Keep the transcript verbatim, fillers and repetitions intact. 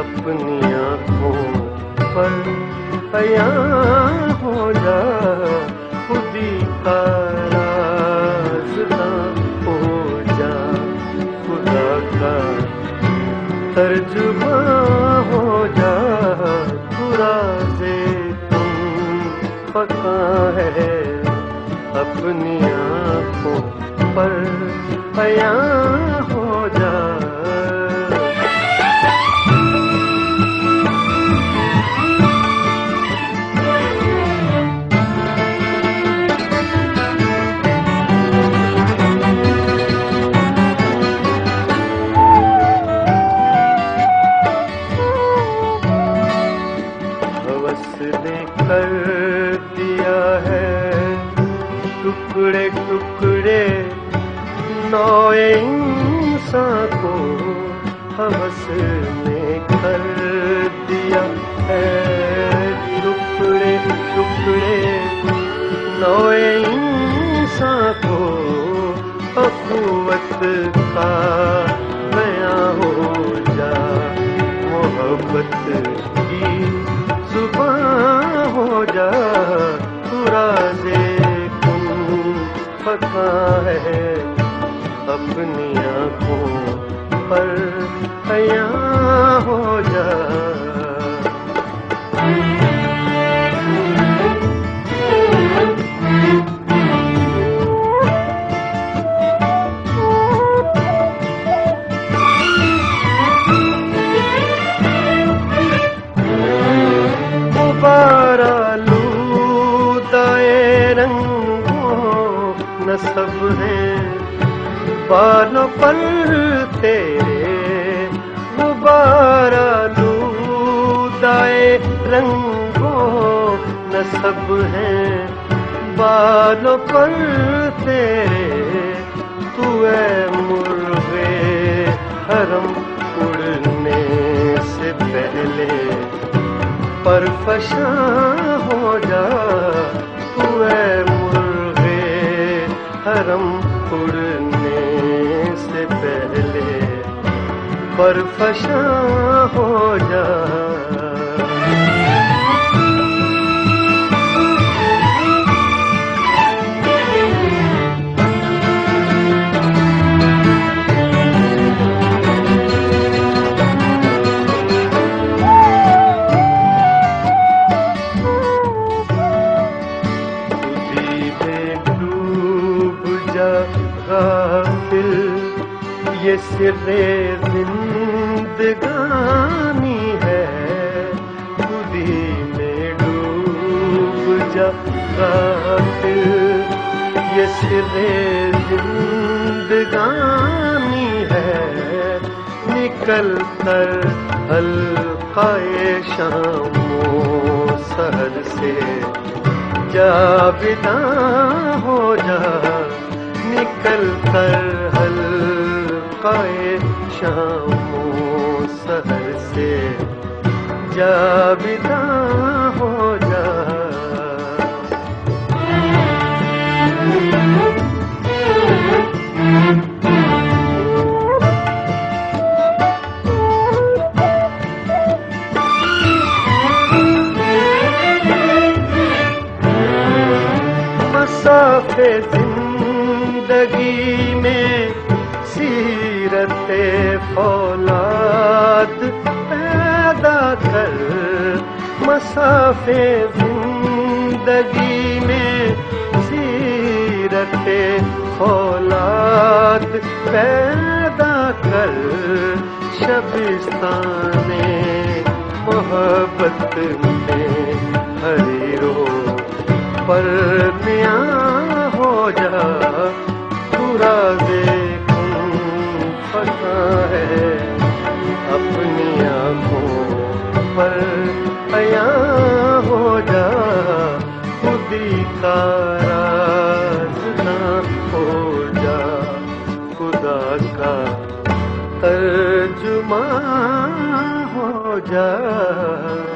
अपनी आँखों पर अया हो जा, खुदी का राज़ हो जा, खुदा का तर्जुमा हो जा, तू राज़े तुम पका है, अपनी आँखों पर अया हो जा। ने कर दिया है टुकड़े टुकड़े नौए इंसान को, हवस ने कर दिया है टुकड़े टुकड़े नौए इंसान को, अखुवत का नया हो जा, मोहब्बत की जुबां हो जा, तू राज़े कुन फका है, अपनी आँखों पर अया हो जा। सब है बालों पर तेरे, गुब्बारा लूदाए रंगों न सब है बालों पर तेरे, तू है मुर्गे हरम उड़ने से पहले परफशा हो जा, तू है हरम उड़ने से पहले परफशा हो जा। गाफिल ये सिर्रे जिंदगानी है, खुदी में डूब जा गाफिल ये सिर्रे जिंदगानी है, निकल कर हल्काए शामो सहर से जाविदा हो जा, निकल कर हल्काए शामो सहर से जाविदा हो जा। मसाफे जिंदगी में सीरते फौलाद पैदा कर, मसाफे जिंदगी में सीरते फौलाद पैदा कर, शबिस्ताने मोहब्बत में हरी रो पर मिया हो जा, तू राज़े कुन फका है, अपनी आँखों पर अया हो जा, खुदी का राज़ ना हो जा, खुदा का तर्जुमा हो जा।